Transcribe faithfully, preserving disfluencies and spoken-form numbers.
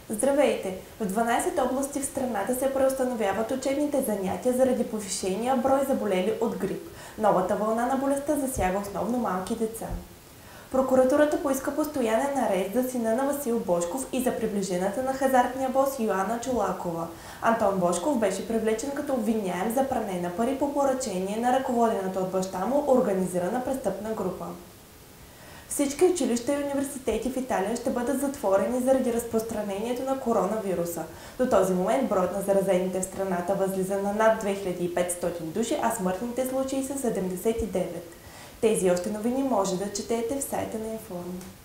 Здравейте! В дванадесет области в страната се преустановяват учебните занятия заради повишения брой заболели от грип. Новата вълна на болестта засяга основно малки деца. Прокуратурата поиска постоянен арест за сина на Васил Божков и за приближената на хазартния бос Йоана Чолакова. Антон Божков беше привлечен като обвиняем за пране на пари по поръчение на ръководената от баща му организирана престъпна група. Всички училища и университети в Италия ще бъдат затворени заради разпространението на коронавируса. До този момент броят на заразените в страната възлиза на над две хиляди и петстотин души, а смъртните случаи са седемдесет и девет. Тези и още новини може да четете в сайта на Информ.